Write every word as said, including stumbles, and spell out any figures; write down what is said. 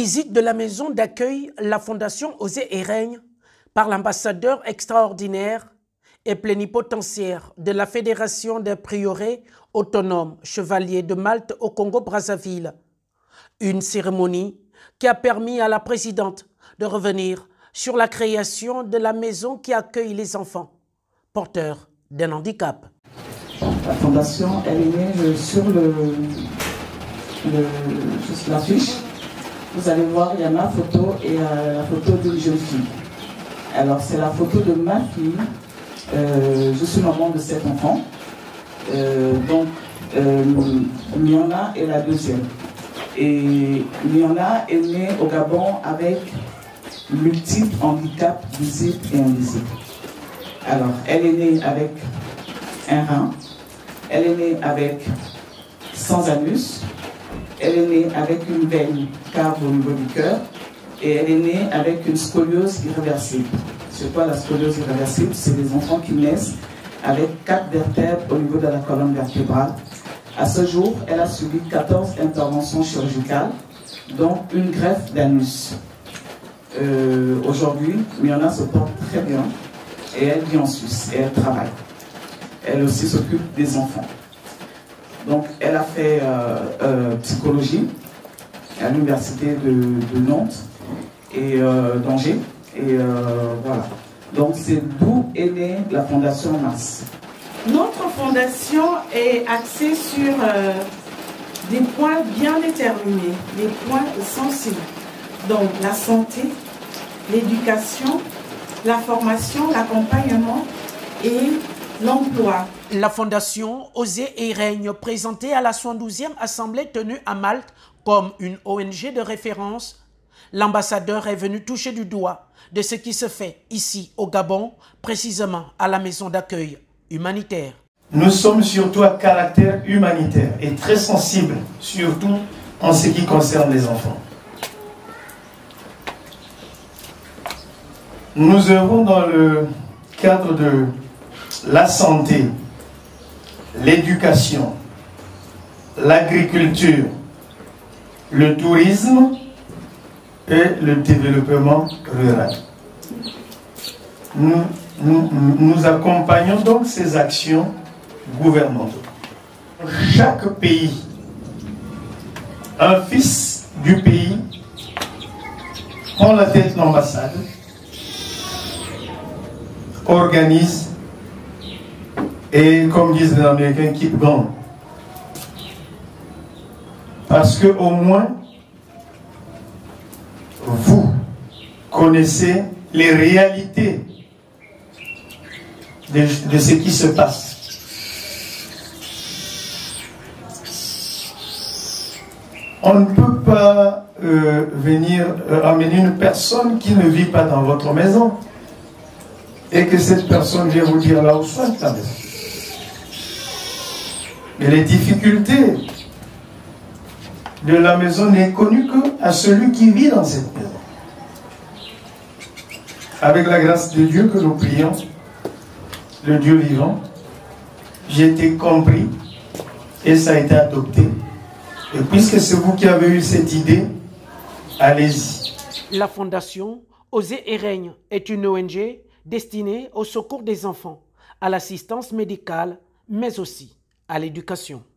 Visite de la maison d'accueil, la Fondation Osez et Règne, par l'ambassadeur extraordinaire et plénipotentiaire de la Fédération des prieurés autonomes chevaliers de Malte au Congo-Brazzaville. Une cérémonie qui a permis à la présidente de revenir sur la création de la maison qui accueille les enfants porteurs d'un handicap. La fondation, elle est née sur le, le, juste l'affiche. Vous allez voir, il y a ma photo et euh, la photo d'une jeune fille. Alors, c'est la photo de ma fille. Euh, je suis maman de sept enfants. Euh, donc, euh, Miona est la deuxième. Et Miona est née au Gabon avec multiples handicaps visibles et invisibles. Alors, elle est née avec un rein. Elle est née avec sans anus. Elle est née avec une veine cave au niveau du cœur et elle est née avec une scoliose irréversible. C'est quoi la scoliose irréversible? C'est des enfants qui naissent avec quatre vertèbres au niveau de la colonne vertébrale. À ce jour, elle a subi quatorze interventions chirurgicales, dont une greffe d'anus. Euh, Aujourd'hui, Miona se porte très bien et elle vit en Suisse et elle travaille. Elle aussi s'occupe des enfants. Donc, elle a fait euh, euh, psychologie à l'université de, de Nantes et euh, d'Angers. Et euh, voilà. Donc, c'est d'où est née la Fondation Mars. Notre fondation est axée sur euh, des points bien déterminés, des points sensibles. Donc, la santé, l'éducation, la formation, l'accompagnement et l'emploi. La Fondation Osez et Règne, présentée à la soixante-douzième Assemblée tenue à Malte comme une O N G de référence, l'ambassadeur est venu toucher du doigt de ce qui se fait ici au Gabon, précisément à la maison d'accueil humanitaire. Nous sommes surtout à caractère humanitaire et très sensibles, surtout en ce qui concerne les enfants. Nous œuvrons dans le cadre de la santé, l'éducation, l'agriculture, le tourisme et le développement rural. Nous, nous, nous accompagnons donc ces actions gouvernementales. Chaque pays, un fils du pays, prend la tête de l'ambassade, organise et, comme disent les Américains, keep going. Parce que au moins, vous connaissez les réalités de, de ce qui se passe. On ne peut pas euh, venir euh, amener une personne qui ne vit pas dans votre maison et que cette personne vient vous dire là où soit ta maison. Mais les difficultés de la maison n'est connue qu'à celui qui vit dans cette maison. Avec la grâce de Dieu que nous prions, le Dieu vivant, j'ai été compris et ça a été adopté. Et puisque c'est vous qui avez eu cette idée, allez-y. La Fondation Osez et Règne est une O N G destinée au secours des enfants, à l'assistance médicale, mais aussi à l'éducation.